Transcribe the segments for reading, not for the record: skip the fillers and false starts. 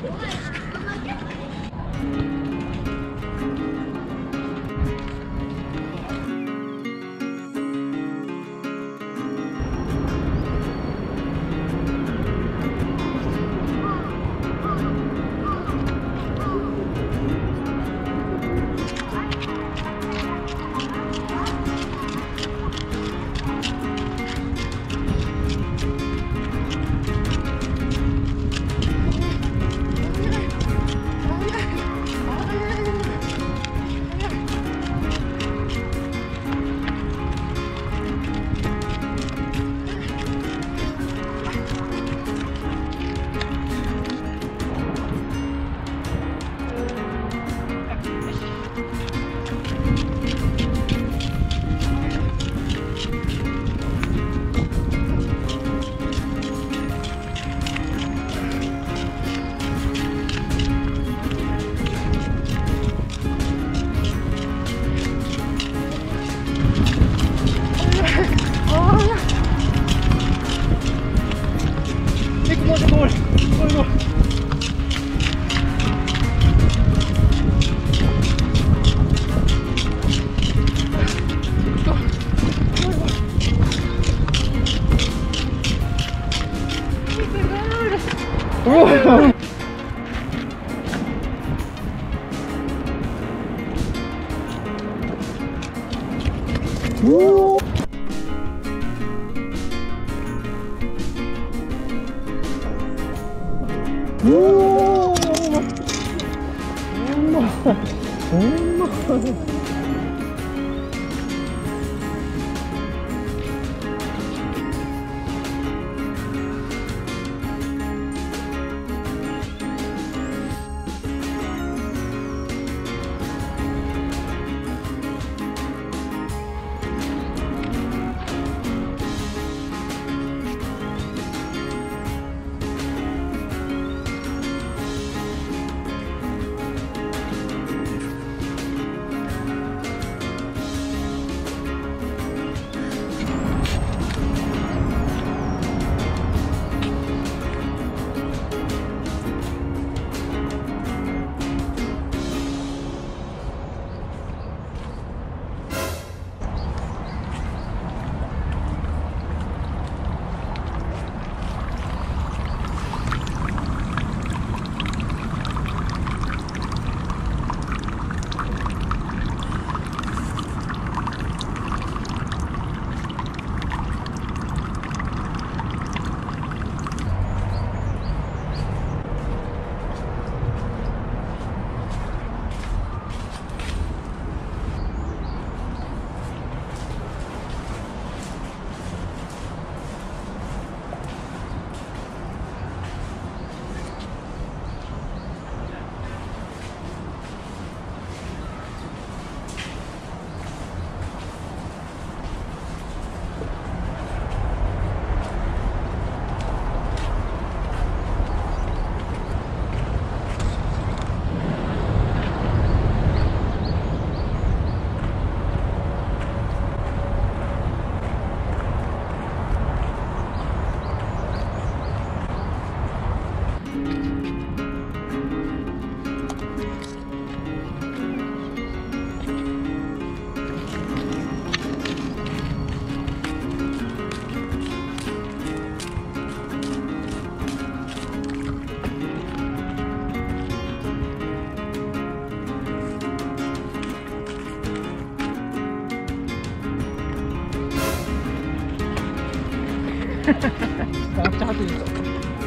めっちゃ走る人。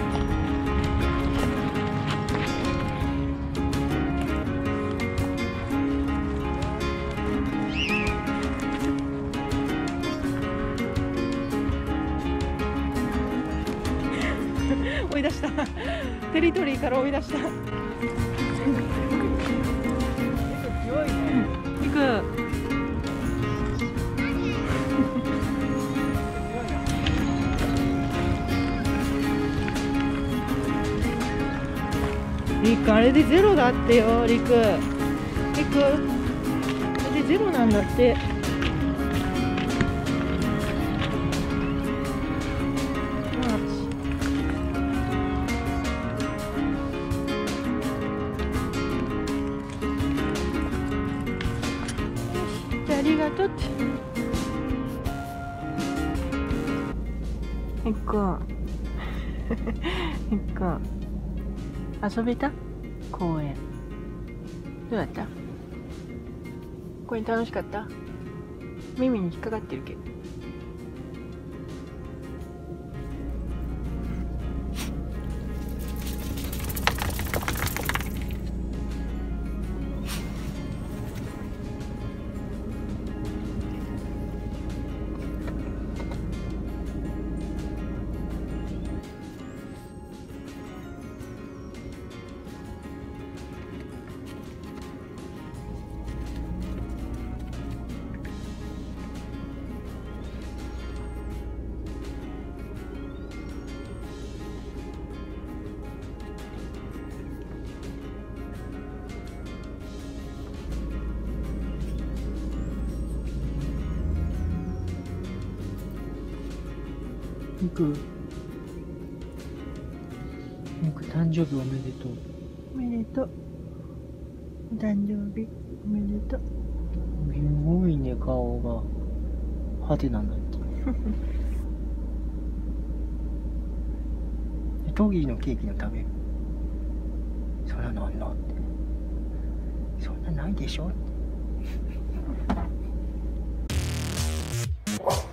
追い出した。テリトリーから追い出した。強いね。行く。リク、あれでゼロだってよ、リク。リク、あれでゼロなんだって。 りがとうって。結構結構遊べた？公園どうだった？公園楽しかった？耳に引っかかってるけど。 ミク誕生日おめでとう。 おめでとう。お誕生日おめでとう。 すごいね、顔が派手なんだって。トギーのケーキの食べる。そんなのあんのって。そんなないでしょって。